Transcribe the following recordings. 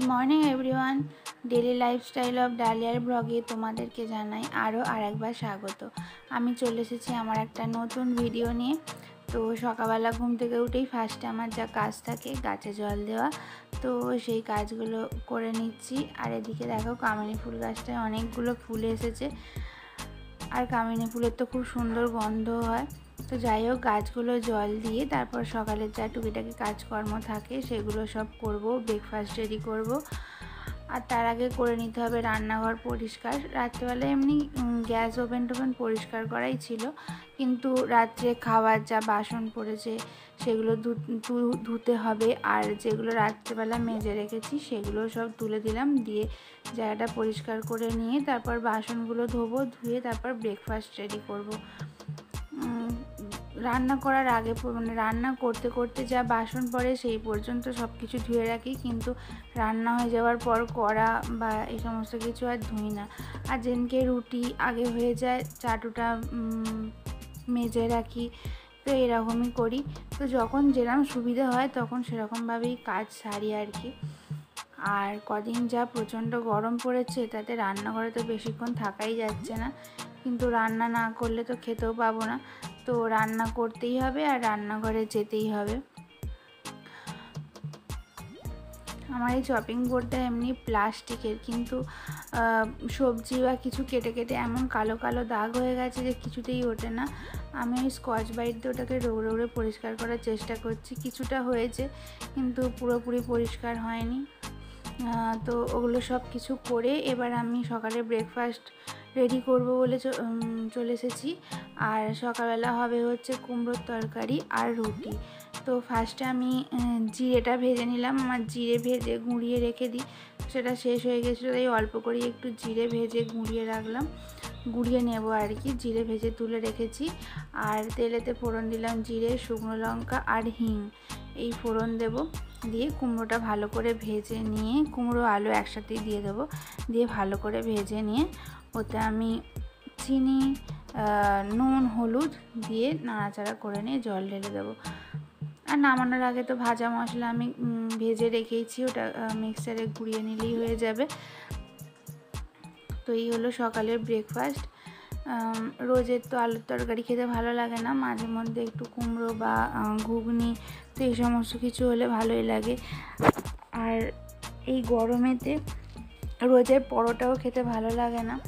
Morning everyone, daily lifestyle of ডালিয়ার ব্লগে তোমাদেরকে জানাই আরও আরেকবার স্বাগত। আমি চলে এসেছি আমার একটা নতুন ভিডিও নিয়ে। তো সকালবেলা ঘুম থেকে উঠেই ফার্স্টে আমার যা কাজ থাকে গাছে জল দেওয়া, তো সেই কাজগুলো করে নিচ্ছি। আর এদিকে দেখো কামিনী ফুল গাছটায় অনেকগুলো ফুল এসেছে, আর কামিনী ফুলের তো খুব সুন্দর গন্ধ হয়। তো যাই হোক, গাছগুলো জল দিয়ে তারপর সকালের যা টুকিটাকি কাজকর্ম থাকে সেগুলো সব করব, ব্রেকফাস্ট রেডি করব। আর তার আগে করে নিতে হবে রান্নাঘর পরিষ্কার। রাত্রেবেলায় এমনি গ্যাস ওভেন টোভেন পরিষ্কার করাই ছিল, কিন্তু রাত্রে খাওয়ার যা বাসন পড়েছে সেগুলো ধুতে হবে। আর যেগুলো রাত্রেবেলা মেজে রেখেছি সেগুলো সব তুলে দিলাম, দিয়ে জায়গাটা পরিষ্কার করে নিয়ে তারপর বাসনগুলো ধোবো, ধুয়ে তারপর ব্রেকফাস্ট রেডি করব। রান্না করার আগে মানে রান্না করতে করতে যা বাসন পড়ে সেই পর্যন্ত সব কিছু ধুয়ে রাখি, কিন্তু রান্না হয়ে যাওয়ার পর কড়া বা এই সমস্ত কিছু আর ধুই না। আর যেদিনকে রুটি আগে হয়ে যায় চাটুটা মেজে রাখি, তো এরকমই করি। তো যখন যেরকম সুবিধা হয় তখন সেরকমভাবেই কাজ সারি আর কি। আর কদিন যা প্রচণ্ড গরম পড়েছে তাতে রান্নাঘরে তো বেশিক্ষণ থাকাই যাচ্ছে না, কিন্তু রান্না না করলে তো খেতেও পাবো না। তো রান্না করতেই হবে আর রান্নাঘরে যেতেই হবে। আমার এই চপিং বোর্ডটা এমনি প্লাস্টিকের, কিন্তু সবজি বা কিছু কেটে কেটে এমন কালো কালো দাগ হয়ে গেছে যে কিছুতেই ওঠে না। আমি ওই স্কচ ব্রাইট দিয়ে ওটাকে রৌড়ে রৌড়ে পরিষ্কার করার চেষ্টা করছি। কিছুটা হয়েছে, কিন্তু পুরোপুরি পরিষ্কার হয়নি। তো ওগুলো সব কিছু করে এবার আমি সকালে ব্রেকফাস্ট রেডি করব বলে চলে এসেছি। আর সকালবেলা হবে হচ্ছে কুমড়োর তরকারি আর রুটি। তো ফার্স্টে আমি জিরেটা ভেজে নিলাম। আমার জিরে ভেজে গুঁড়িয়ে রেখে দিই, সেটা শেষ হয়ে গেছিলো, তাই অল্প করে একটু জিরে ভেজে গুঁড়িয়ে রাখলাম, গুঁড়িয়ে নেব আর কি। জিরে ভেজে তুলে রেখেছি। আর তেলেতে ফোড়ন দিলাম জিরে, শুকনো লঙ্কা আর হিং, এই ফোড়ন দেব। দিয়ে কুমড়োটা ভালো করে ভেজে নিয়ে, কুমড়ো আলু একসাথেই দিয়ে দেবো, দিয়ে ভালো করে ভেজে নিয়ে ওতে আমি চিনি, নুন, হলুদ দিয়ে নাড়াচাড়া করে নিয়ে জল ঢেলে দেবো। আর নামানোর আগে তো ভাজা মশলা আমি ভেজে রেখেইছি, ওটা মিক্সারে গুঁড়িয়ে নিলেই হয়ে যাবে। তো এই হলো সকালের ব্রেকফাস্ট। রোজের তো আলুর তরকারি খেতে ভালো লাগে না, মাঝে মধ্যে একটু কুমড়ো বা ঘুগনি, তো এই সমস্ত কিছু হলে ভালোই লাগে। আর এই গরমেতে রোজের পরোটাও খেতে ভালো লাগে না।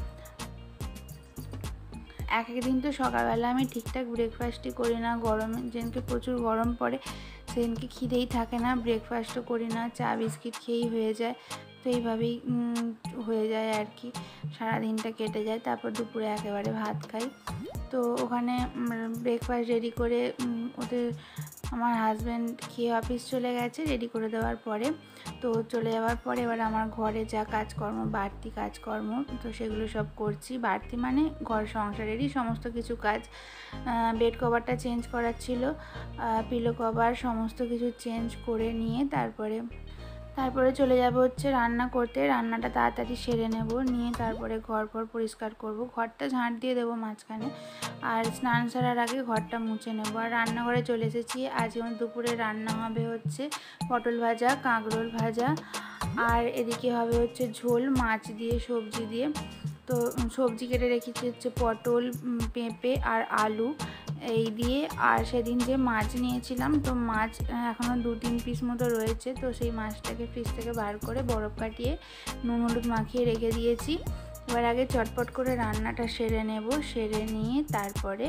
এক একদিন তো সকালবেলা আমি ঠিকঠাক ব্রেকফাস্টই করি না। গরমে যেদিনকে প্রচুর গরম পড়ে সেদিনকে খিদেই থাকে না, ব্রেকফাস্টও করি না, চা বিস্কিট খেয়েই হয়ে যায়। তো এইভাবেই হয়ে যায় আর কি, সারাদিনটা কেটে যায়। তারপর দুপুরে একেবারে ভাত খাই। তো ওখানে ব্রেকফাস্ট রেডি করে ওদের আমার হাজব্যান্ড খেয়ে অফিস চলে গেছে রেডি করে দেওয়ার পরে। তো চলে যাওয়ার পরে এবার আমার ঘরে যা কাজকর্ম, বাড়তি কাজকর্ম, তো সেগুলো সব করছি। বাড়তি মানে ঘর সংসারেরই সমস্ত কিছু কাজ। বেড কভারটা চেঞ্জ করার ছিল, পিলো কভার সমস্ত কিছু চেঞ্জ করে নিয়ে তারপরে চলে যাব হচ্ছে রান্না করতে। রান্নাটা তাড়াতাড়ি সেরে নেব, নিয়ে তারপরে ঘর পরিষ্কার করব। ঘরটা ঝাঁট দিয়ে দেবো মাঝখানে, আর স্নান সারার আগে ঘরটা মুছে নেব। আর রান্নাঘরে চলে এসেছি। আজ যেমন দুপুরে রান্না হবে হচ্ছে পটল ভাজা, কাঁকরোল ভাজা, আর এদিকে হবে হচ্ছে ঝোল মাছ দিয়ে, সবজি দিয়ে। তো সবজি কেটে রেখেছি হচ্ছে পটল, পেঁপে আর আলু এই দিয়ে। আর সেদিন যে মাছ নিয়েছিলাম, তো মাছ এখনও 2-3 পিস মতো রয়েছে, তো সেই মাছটাকে ফ্রিজ থেকে বার করে বরফ কাটিয়ে নুন হলুদ মাখিয়ে রেখে দিয়েছি। এবার আগে চটপট করে রান্নাটা সেরে নেব, সেরে নিয়ে তারপরে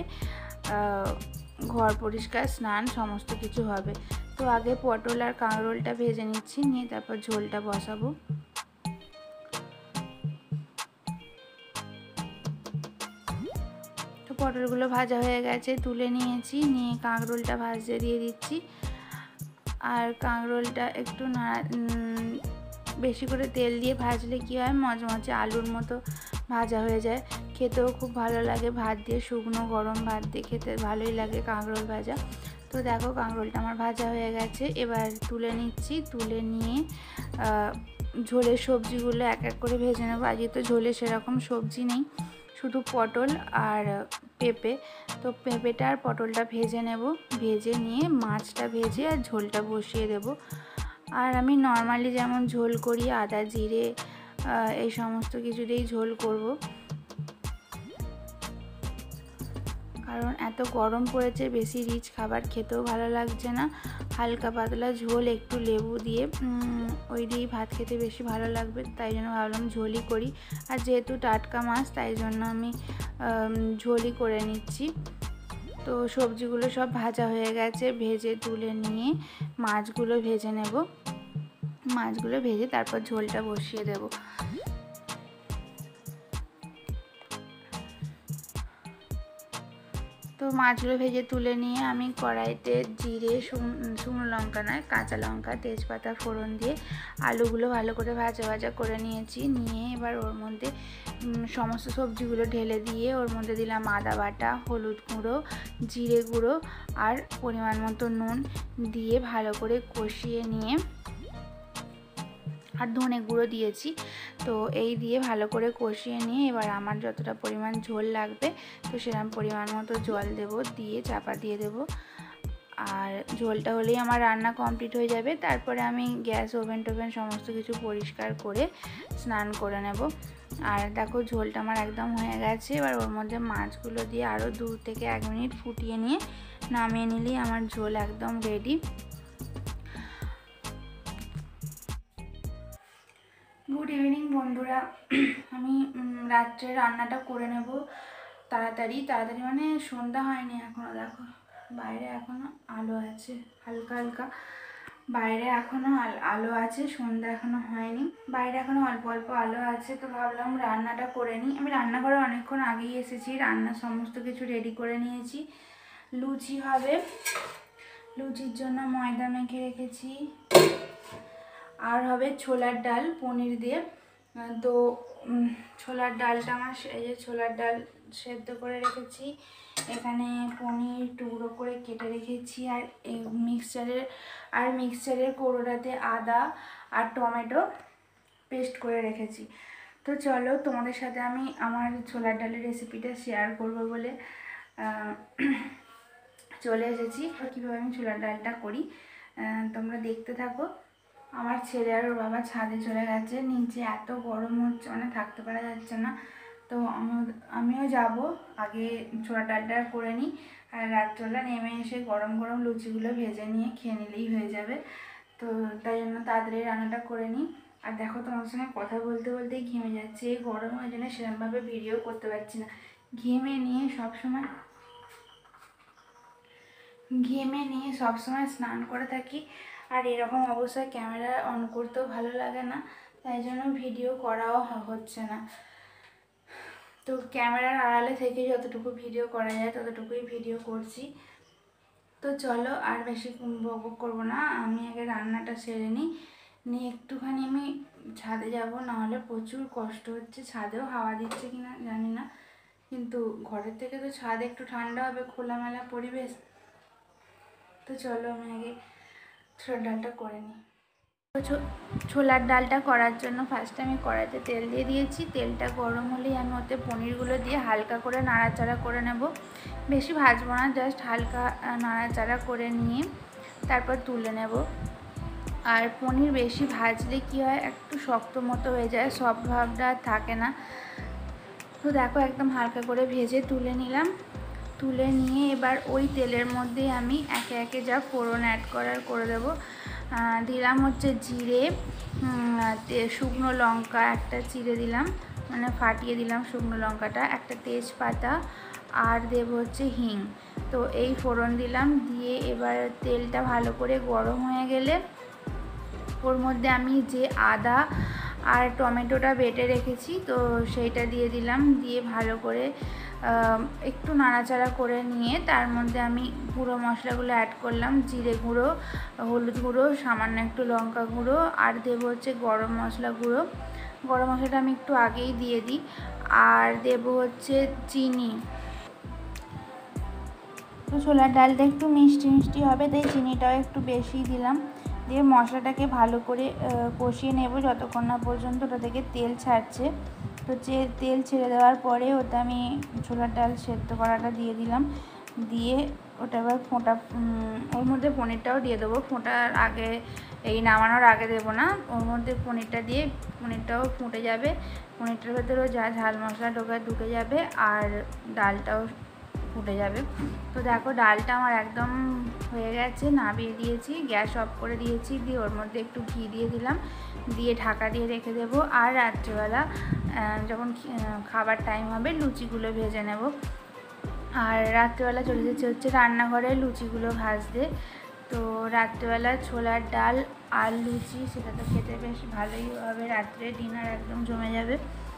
ঘর পরিষ্কার, স্নান সমস্ত কিছু হবে। তো আগে পটল আর কাঁকরোলটা ভেজে নিচ্ছি, নিয়ে তারপর ঝোলটা বসাবো। তো পটলগুলো ভাজা হয়ে গেছে, তুলে নিয়েছি, নিয়ে কাঁকরোলটা ভাজতে দিয়ে দিচ্ছি। আর কাঁকরোলটা একটু বেশি করে তেল দিয়ে ভাজলে কী হয়, মচমচে আলুর মতো ভাজা হয়ে যায়, খেতেও খুব ভালো লাগে। ভাত দিয়ে, শুকনো গরম ভাত দিয়ে খেতে ভালোই লাগে কাঁকরোল ভাজা। তো দেখো কাঁকরোলটা আমার ভাজা হয়ে গেছে, এবার তুলে নিচ্ছি। তুলে নিয়ে ঝোলের সবজিগুলো এক এক করে ভেজে নেবো। আজকে তো ঝোলে সেরকম সবজি নেই, শুধু পটল আর পেঁপে। তো পেঁপেটা আর পটলটা ভেজে নেব, ভেজে নিয়ে মাছটা ভেজে আর ঝোলটা বসিয়ে দেব। আর আমি নর্মালি যেমন ঝোল করি আদা জিরে এই সমস্ত কিছু দিয়েই ঝোল করব, কারণ এত গরম পড়েছে, বেশি রিচ খাবার খেতেও ভালো লাগছে না। হালকা পাতলা ঝোল একটু লেবু দিয়ে ওই দিয়েই ভাত খেতে বেশি ভালো লাগবে, তাই জন্য ভাবলাম ঝোলই করি। আর যেহেতু টাটকা মাছ তাই জন্য আমি ঝোলই করে নিচ্ছি। তো সবজিগুলো সব ভাজা হয়ে গেছে, ভেজে তুলে নিয়ে মাছগুলো ভেজে নেব। মাছগুলো ভেজে তারপর ঝোলটা বসিয়ে দেব। তো মাছগুলো ভেজে তুলে নিয়ে আমি কড়াইতে জিরে শুকনো লঙ্কা নয় কাঁচা লঙ্কা তেজপাতা ফোড়ন দিয়ে আলুগুলো ভালো করে ভাজা ভাজা করে নিয়েছি। নিয়ে এবার ওর মধ্যে সমস্ত সবজিগুলো ঢেলে দিয়ে ওর মধ্যে দিলাম আদা বাটা, হলুদ গুঁড়ো, জিরে গুঁড়ো আর পরিমাণ মতো নুন দিয়ে ভালো করে কষিয়ে নিয়ে, আর ধনে গুঁড়ো দিয়েছি। তো এই দিয়ে ভালো করে কষিয়ে নিয়ে এবার আমার যতটা পরিমাণ ঝোল লাগবে তো সেরকম পরিমাণ মতো জল দেব, দিয়ে চাপা দিয়ে দেব। আর ঝোলটা হলেই আমার রান্না কমপ্লিট হয়ে যাবে। তারপরে আমি গ্যাস ওভেন টোভেন সমস্ত কিছু পরিষ্কার করে স্নান করে নেব। আর দেখো ঝোলটা আমার একদম হয়ে গেছে। এবার ওর মধ্যে মাছগুলো দিয়ে আরও 2 থেকে 1 মিনিট ফুটিয়ে নিয়ে নামিয়ে নিলেই আমার ঝোল একদম রেডি। গুড ইভিনিং বন্ধুরা। আমি রাত্রে রান্নাটা করে নেব তাড়াতাড়ি মানে সন্ধ্যা হয়নি এখনও। দেখো বাইরে এখনও আলো আছে হালকা হালকা, বাইরে এখনও আলো আছে, সন্ধ্যা এখনও হয়নি, বাইরে এখনও অল্প অল্প আলো আছে। তো ভাবলাম রান্নাটা করে নিই। আমি রান্নাঘরে অনেকক্ষণ আগেই এসেছি, রান্না সমস্ত কিছু রেডি করে নিয়েছি। লুচি হবে, লুচির জন্য ময়দা মেখে রেখেছি। আর হবে ছোলার ডাল পনির দিয়ে। তো ছোলার ডালটা আমার, এই যে ছোলার ডাল সেদ্ধ করে রেখেছি, এখানে পনির টুকরো করে কেটে রেখেছি, আর মিক্সচারের কৌটোটাতে আদা আর টমেটো পেস্ট করে রেখেছি। তো চলো তোমাদের সাথে আমি আমার ছোলার ডালের রেসিপিটা শেয়ার করব বলে চলে এসেছি। কীভাবে আমি ছোলার ডালটা করি তোমরা দেখতে থাকো। আমার ছেলে আর ওর বাবা ছাদে চলে গেছে, নিচে এত গরম হচ্ছে মানে থাকতে পারা যাচ্ছে না। তো আমিও যাব, আগে ছোলা ডালটা করে নিই, আর রাত্রবেলা নেমে এসে গরম গরম লুচিগুলো ভেজে নিয়ে খেয়ে নিলেই হয়ে যাবে। তো তাই জন্য তাড়াতাড়ি রান্নাটা করে নিই। আর দেখো তোমার সঙ্গে কথা বলতে বলতেই ঘেমে যাচ্ছে, এই গরম ওই জন্য সেরকমভাবে ভিডিও করতে পারছি না। ঘেমে নিয়ে সবসময় স্নান করে থাকি, আর এরকম অবস্থায় ক্যামেরা অন করতেও ভালো লাগে না, তাই জন্য ভিডিও করাও হচ্ছে না। তো ক্যামেরার আড়ালে থেকে যতটুকু ভিডিও করা যায় ততটুকুই ভিডিও করছি। তো চলো আর বেশি বকবক করবো না, আমি আগে রান্নাটা সেরে নিয়ে একটুখানি আমি ছাদে যাব, নাহলে প্রচুর কষ্ট হচ্ছে। ছাদেও হাওয়া দিচ্ছে কিনা জানি না, কিন্তু ঘরের থেকে তো ছাদে একটু ঠান্ডা হবে, খোলামেলা পরিবেশ। তো চলো আমি আগে ছোলার ডালটা করে নিই। ছোলার ডালটা করার জন্য ফার্স্টে আমি কড়াইতে তেল দিয়ে দিয়েছি। তেলটা গরম হলেই আমি ওতে পনিরগুলো দিয়ে হালকা করে নাড়াচাড়া করে নেব, বেশি ভাজবো না, জাস্ট হালকা নাড়াচাড়া করে নিয়ে তারপর তুলে নেব। আর পনির বেশি ভাজলে কি হয়, একটু শক্ত মতো হয়ে যায়, সফট ভাবটা থাকে না। তো দেখো একদম হালকা করে ভেজে তুলে নিলাম। তুলে নিয়ে এবার ওই তেলের মধ্যেই আমি একে একে যা ফোড়ন অ্যাড করে দেবো। দিলাম হচ্ছে জিরে, শুকনো লঙ্কা একটা চিড়ে দিলাম, মানে ফাটিয়ে দিলাম শুকনো লঙ্কাটা, একটা তেজপাতা, আর দেব হচ্ছে হিং। তো এই ফোড়ন দিলাম, দিয়ে এবার তেলটা ভালো করে গরম হয়ে গেলে ওর মধ্যে আমি যে আদা আর টমেটোটা বেটে রেখেছি তো সেইটা দিয়ে দিলাম। দিয়ে ভালো করে একটু নাড়াচাড়া করে নিয়ে তার মধ্যে আমি গুঁড়ো মশলাগুলো অ্যাড করলাম, জিরে গুঁড়ো, হলুদ গুঁড়ো, সামান্য একটু লঙ্কা গুঁড়ো, আর দেবো হচ্ছে গরম মশলা গুঁড়ো। গরম মশলাটা আমি একটু আগেই দিয়ে দিই। আর দেবো হচ্ছে চিনি। তো ছোলার ডালটা একটু মিষ্টি মিষ্টি হবে, তাই চিনিটাও একটু বেশি দিলাম। দিয়ে মশলাটাকে ভালো করে কষিয়ে নেব যতক্ষণ না পর্যন্ত ওটা থেকে তেল ছাড়ছে। তো তেল ছেড়ে দেওয়ার পরে ওটা আমি ছোলার ডাল সেদ্ধ করাটা দিয়ে দিলাম, দিয়ে ওটা এবার ফোঁটা ওর মধ্যে পনিরটাও দিয়ে দেবো। ফোঁটার আগে, এই নামানোর আগে দেবো না, ওর মধ্যে পনিরটা দিয়ে পনিরটাও ফুটে যাবে, পনিরটার ভেতরেও যা ঝাল মশলা ঢুকে যাবে আর ডালটাও ফুটে যাবে। তো দেখো ডালটা আমার একদম হয়ে গেছে, নামিয়ে দিয়েছি, গ্যাস অফ করে দিয়েছি, দিয়ে ওর মধ্যে একটু ঘি দিয়ে দিলাম, দিয়ে ঢাকা দিয়ে রেখে দেবো। আর রাত্রেবেলা যখন খাবার টাইম হবে লুচিগুলো ভেজে নেব। আর রাত্রেবেলা চলে যেতে হচ্ছে রান্নাঘরে লুচিগুলো ভাজতে। তো রাত্রেবেলা ছোলার ডাল আর লুচি, সেটা তো খেতে বেশ ভালোই হবে, রাত্রে ডিনার একদম জমে যাবে।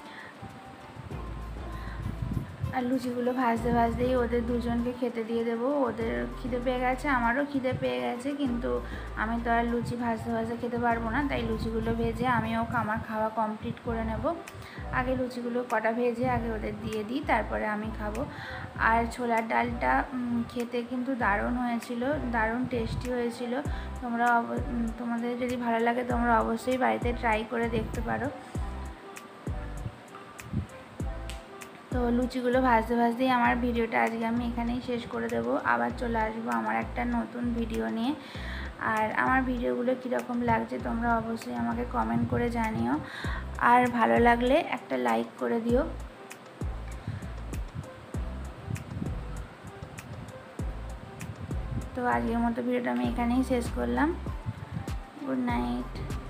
আর লুচিগুলো ভাজতে ভাজতেই ওদের দুজনকে খেতে দিয়ে দেবো। ওদের খিদে পেয়ে গেছে, আমারও খিদে পেয়ে গেছে, কিন্তু আমি তো আর লুচি ভাজতে ভাজতে খেতে পারবো না, তাই লুচিগুলো ভেজে আমিও আমার খাওয়া কমপ্লিট করে নেব। আগে লুচিগুলো কটা ভেজে আগে ওদের দিয়ে দিই, তারপরে আমি খাবো। আর ছোলার ডালটা খেতে কিন্তু দারুণ হয়েছিল, দারুণ টেস্টি হয়েছিল। তোমাদের যদি ভালো লাগে তোমরা অবশ্যই বাড়িতে ট্রাই করে দেখতে পারো। তো লুচিগুলো ভাজতে ভাজতেই আমার ভিডিওটা আজকে আমি এখানেই শেষ করে দেব। আবার চলে আসবো আমার একটা নতুন ভিডিও নিয়ে। আর আমার ভিডিওগুলো কীরকম লাগছে তোমরা অবশ্যই আমাকে কমেন্ট করে জানিও, আর ভালো লাগলে একটা লাইক করে দিও। তো আজকের মতো ভিডিওটা আমি এখানেই শেষ করলাম। Good night.